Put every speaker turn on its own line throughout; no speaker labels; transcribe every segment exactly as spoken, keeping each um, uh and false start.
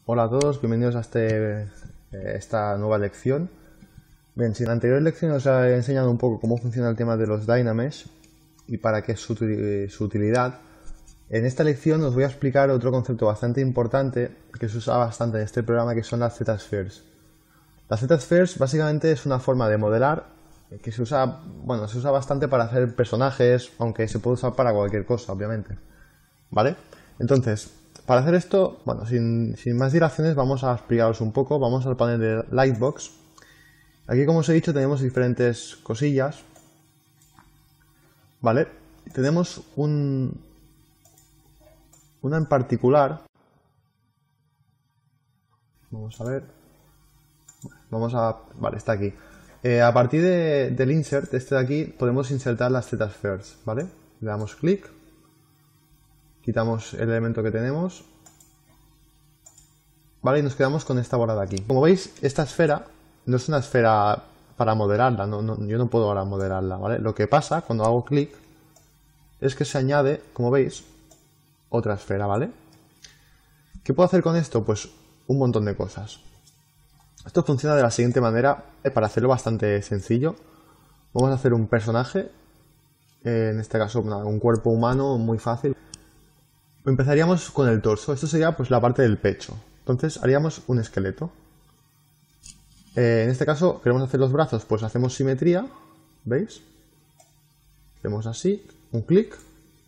Hola a todos, bienvenidos a este, eh, esta nueva lección. Bien, si en la anterior lección os he enseñado un poco cómo funciona el tema de los Dynamesh y para qué es su, su utilidad, en esta lección os voy a explicar otro concepto bastante importante que se usa bastante en este programa, que son las Z-Spheres. Las Z-Spheres básicamente es una forma de modelar que se usa, bueno, se usa bastante para hacer personajes, aunque se puede usar para cualquier cosa, obviamente. ¿Vale? Entonces, para hacer esto, bueno, sin, sin más dilaciones, vamos a explicaros un poco. Vamos al panel de Lightbox. Aquí, como os he dicho, tenemos diferentes cosillas. ¿Vale? Tenemos un, una en particular. Vamos a ver. Vamos a... Vale, está aquí. Eh, a partir de, del insert, este de aquí, podemos insertar las Z-Spheres, ¿vale? Le damos clic. Quitamos el elemento que tenemos. Vale, y nos quedamos con esta bola de aquí. Como veis, esta esfera no es una esfera para modelarla. No, no, yo no puedo ahora modelarla, ¿vale? Lo que pasa cuando hago clic es que se añade, como veis, otra esfera, ¿vale? ¿Qué puedo hacer con esto? Pues un montón de cosas. Esto funciona de la siguiente manera. Para hacerlo bastante sencillo, vamos a hacer un personaje. Eh, en este caso, un cuerpo humano muy fácil. Empezaríamos con el torso. Esto sería pues la parte del pecho. Entonces haríamos un esqueleto. Eh, en este caso queremos hacer los brazos, pues hacemos simetría. ¿Veis? Hacemos así, un clic.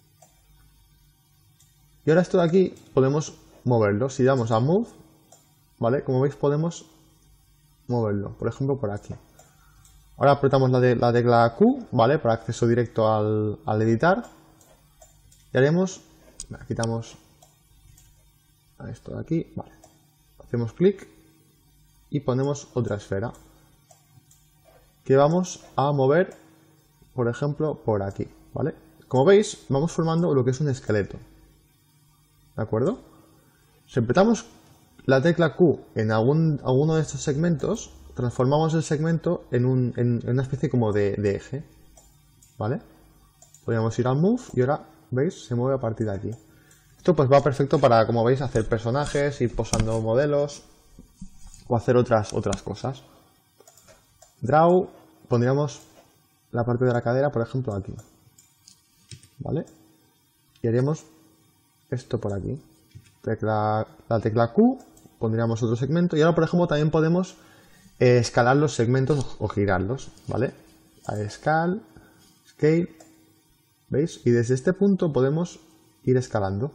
Y ahora esto de aquí podemos moverlo. Si damos a Move, ¿vale? Como veis podemos moverlo. Por ejemplo por aquí. Ahora apretamos la, de, la tecla Q, ¿vale? Para acceso directo al, al editar. Y haremos... Quitamos esto de aquí, vale. Hacemos clic y ponemos otra esfera que vamos a mover, por ejemplo, por aquí, ¿vale? Como veis, vamos formando lo que es un esqueleto, ¿de acuerdo? Si apretamos la tecla Q en algún, alguno de estos segmentos, transformamos el segmento en, un, en, en una especie como de, de eje, ¿vale? Podríamos ir al Move y ahora, ¿veis? Se mueve a partir de aquí. Esto pues va perfecto para, como veis, hacer personajes, ir posando modelos o hacer otras, otras cosas. Draw, pondríamos la parte de la cadera, por ejemplo, aquí. ¿Vale? Y haríamos esto por aquí. Tecla, la tecla Q, pondríamos otro segmento. Y ahora, por ejemplo, también podemos eh, escalar los segmentos o girarlos, ¿vale? A Scale, Scale, ¿veis? Y desde este punto podemos ir escalando.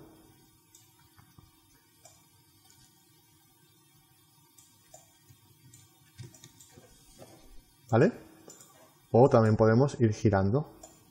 ¿Vale? O también podemos ir girando.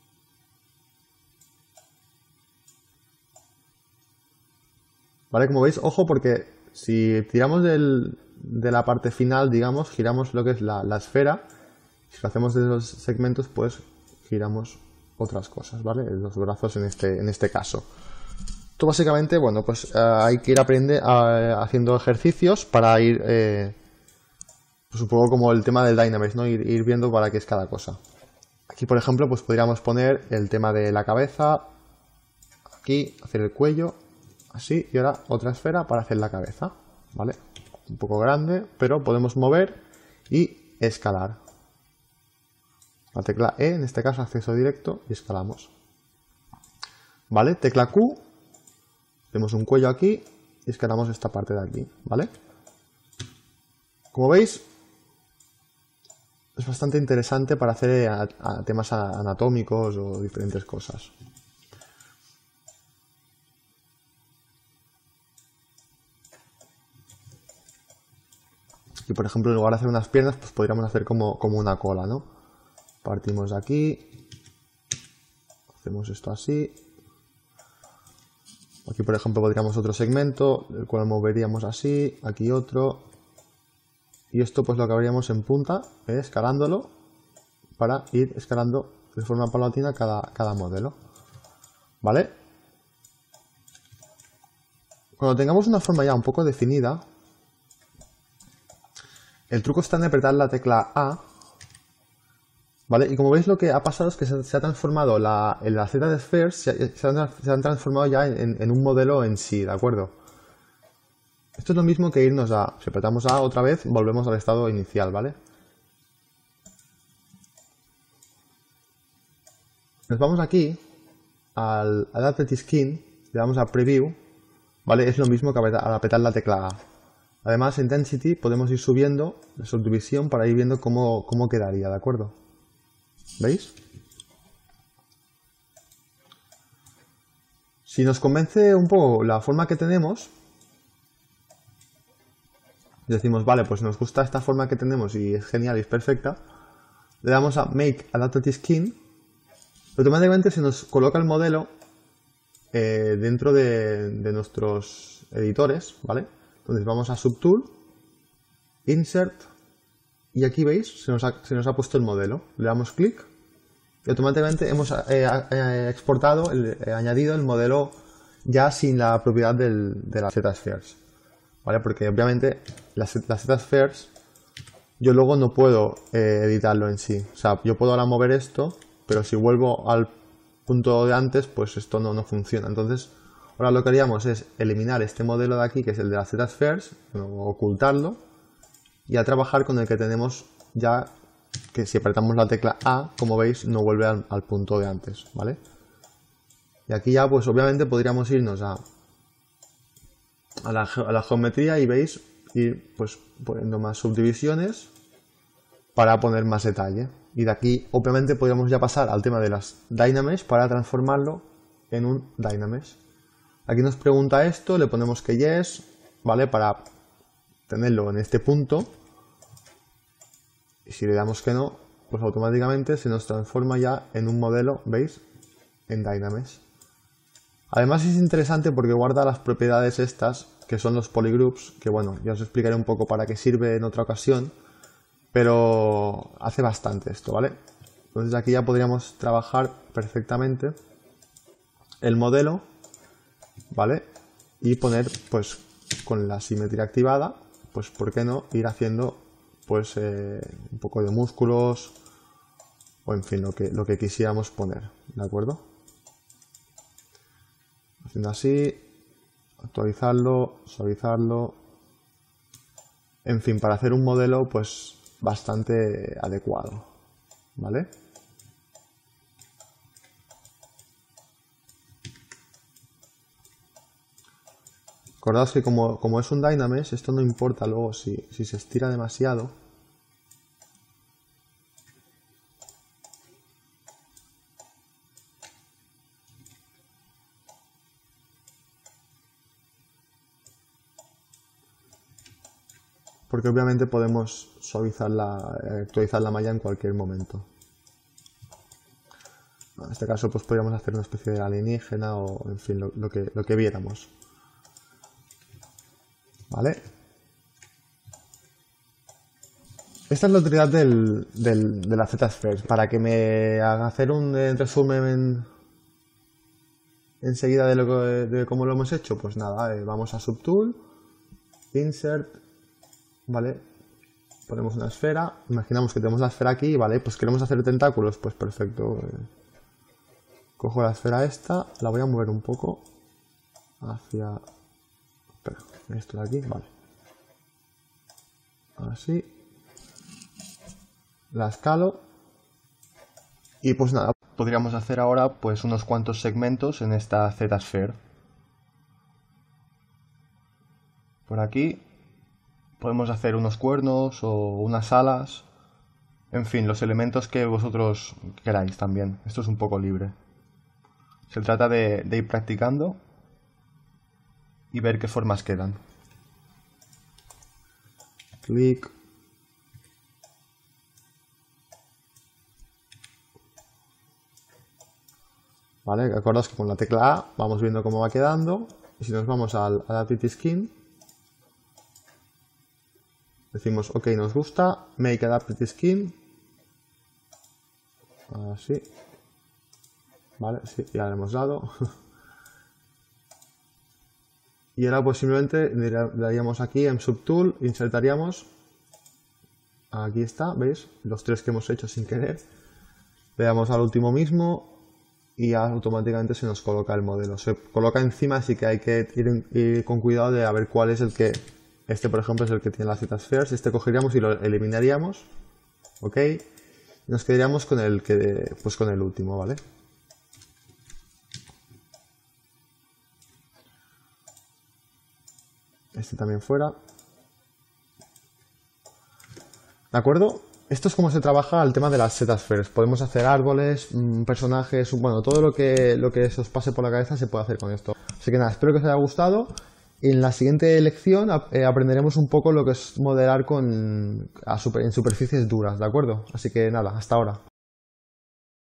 ¿Vale? Como veis, ojo, porque si tiramos del, de la parte final, digamos, giramos lo que es la, la esfera. Si lo hacemos de los segmentos, pues giramos otras cosas, ¿vale? Los brazos en este, en este caso. Esto básicamente, bueno, pues uh, hay que ir aprendiendo, uh, haciendo ejercicios para ir, eh, pues un poco como el tema del Dynamesh, ¿no? Ir, ir viendo para qué es cada cosa. Aquí, por ejemplo, pues podríamos poner el tema de la cabeza, aquí, hacer el cuello, así, y ahora otra esfera para hacer la cabeza, ¿vale? Un poco grande, pero podemos mover y escalar. La tecla E, en este caso, acceso directo y escalamos. ¿Vale? Tecla Q, tenemos un cuello aquí y escalamos esta parte de aquí, ¿vale? Como veis, es bastante interesante para hacer a, a temas anatómicos o diferentes cosas. Y por ejemplo, en lugar de hacer unas piernas, pues podríamos hacer como, como una cola, ¿no? Partimos de aquí, hacemos esto así. Aquí, por ejemplo, podríamos otro segmento, el cual moveríamos así, aquí otro. Y esto pues lo acabaríamos en punta, ¿eh? Escalándolo, para ir escalando de forma paulatina cada, cada modelo. ¿Vale? Cuando tengamos una forma ya un poco definida, el truco está en apretar la tecla A. ¿Vale? Y como veis, lo que ha pasado es que se, se ha transformado la, en la Z-Spheres, se, se, han, se han transformado ya en, en un modelo en sí, ¿de acuerdo? Esto es lo mismo que irnos a, si apretamos A otra vez, volvemos al estado inicial, ¿vale? Nos vamos aquí al Adaptive Skin, le damos a Preview, ¿vale? Es lo mismo que al apretar la tecla A. Además, Intensity podemos ir subiendo la subdivisión para ir viendo cómo, cómo quedaría, ¿de acuerdo? ¿Veis? Si nos convence un poco la forma que tenemos, decimos, vale, pues nos gusta esta forma que tenemos y es genial y es perfecta, le damos a Make Adaptive Skin, automáticamente se nos coloca el modelo eh, dentro de, de nuestros editores, ¿vale? Entonces vamos a Subtool, Insert, y aquí veis, se nos ha, se nos ha puesto el modelo. Le damos clic y automáticamente hemos eh, eh, exportado, el, eh, añadido el modelo ya sin la propiedad del, de las Z-Spheres, ¿vale? Porque obviamente las, las Z-Spheres yo luego no puedo eh, editarlo en sí. O sea, yo puedo ahora mover esto, pero si vuelvo al punto de antes, pues esto no, no funciona. Entonces, ahora lo que haríamos es eliminar este modelo de aquí, que es el de las Z-Spheres, ocultarlo, y a trabajar con el que tenemos ya, que si apretamos la tecla A, como veis, no vuelve al, al punto de antes, ¿vale? Y aquí ya, pues obviamente podríamos irnos a, a, la, a la geometría y veis, ir pues poniendo más subdivisiones para poner más detalle. Y de aquí, obviamente, podríamos ya pasar al tema de las Dynamesh para transformarlo en un Dynamesh. Aquí nos pregunta esto, le ponemos que yes, ¿vale? Para tenerlo en este punto. Y si le damos que no, pues automáticamente se nos transforma ya en un modelo, ¿veis? En Dynamesh. Además es interesante porque guarda las propiedades estas, que son los polygroups, que bueno, ya os explicaré un poco para qué sirve en otra ocasión, pero hace bastante esto, ¿vale? Entonces aquí ya podríamos trabajar perfectamente el modelo, ¿vale? Y poner, pues, con la simetría activada, pues, ¿por qué no ir haciendo, pues, eh, un poco de músculos o, en fin, lo que, lo que quisiéramos poner, ¿de acuerdo? Haciendo así, actualizarlo, suavizarlo, en fin, para hacer un modelo, pues, bastante adecuado, ¿vale? Acordaos que como, como es un Dynamesh, esto no importa luego si, si se estira demasiado. Porque obviamente podemos suavizar la, actualizar la malla en cualquier momento. En este caso pues podríamos hacer una especie de alienígena o en fin, lo, lo, que, lo que viéramos. ¿Vale? Esta es la utilidad del, del, de la Z-Spheres. Para que me haga hacer un eh, resumen enseguida de, lo que, de cómo lo hemos hecho, pues nada, eh, vamos a Subtool, Insert, ¿vale? Ponemos una esfera, imaginamos que tenemos la esfera aquí, ¿vale? Pues queremos hacer tentáculos, pues perfecto. Cojo la esfera esta, la voy a mover un poco hacia... Espera, esto de aquí, vale. Así. La escalo. Y pues nada, podríamos hacer ahora pues unos cuantos segmentos en esta Z-Sphere. Por aquí podemos hacer unos cuernos o unas alas. En fin, los elementos que vosotros queráis también. Esto es un poco libre. Se trata de, de ir practicando y ver qué formas quedan. Clic. Vale, acordaos que con la tecla A vamos viendo cómo va quedando. Y si nos vamos al Adaptive Skin, decimos ok, nos gusta, Make Adaptive Skin. Así. Vale, sí, ya le hemos dado. Y ahora pues simplemente le daríamos aquí en Subtool, insertaríamos. Aquí está, ¿veis? Los tres que hemos hecho sin querer. Le damos al último mismo. y automáticamente se nos coloca el modelo. Se coloca encima, así que hay que ir, ir con cuidado de a ver cuál es el que... Este, por ejemplo, es el que tiene las Z-spheres. Este cogeríamos y lo eliminaríamos. ¿Ok? Nos quedaríamos con el, que, pues con el último, ¿vale? Este también fuera. ¿De acuerdo? Esto es como se trabaja el tema de las Z-spheres. Podemos hacer árboles, personajes, bueno, todo lo que, lo que se os pase por la cabeza se puede hacer con esto. Así que nada, espero que os haya gustado. En la siguiente lección eh, aprenderemos un poco lo que es modelar con, a super, en superficies duras, ¿de acuerdo? Así que nada, hasta ahora.